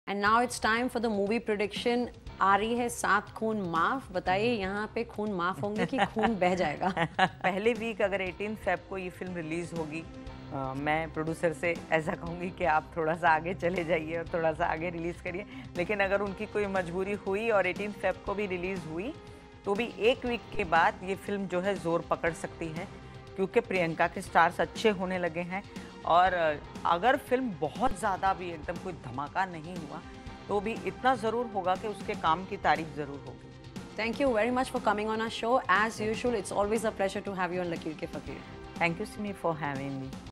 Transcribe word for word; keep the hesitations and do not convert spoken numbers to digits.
And now it's time for the movie prediction. आ रही है सात खून माफ। बताइए यहाँ पे खून माफ होंगे कि खून बह जाएगा? पहले वीक अगर अठारह फेब को ये फिल्म रिलीज होगी, आ, मैं प्रोड्यूसर से ऐसा कहूँगी कि आप थोड़ा सा आगे चले जाइए और थोड़ा सा आगे रिलीज़ करिए। लेकिन अगर उनकी कोई मजबूरी हुई और अठारह फेब को भी रिलीज़ हुई तो भी एक वीक के बाद ये फिल्म जो है ज़ोर पकड़ सकती है, क्योंकि प्रियंका के स्टार्स अच्छे होने लगे हैं। और अगर फिल्म बहुत ज़्यादा भी एकदम कोई धमाका नहीं हुआ तो भी इतना ज़रूर होगा कि उसके काम की तारीफ ज़रूर होगी। Thank you very much for coming on our show. As usual, it's always a pleasure to have you on Lakeer Ke Fakeer. Thank you, Simi, for having me.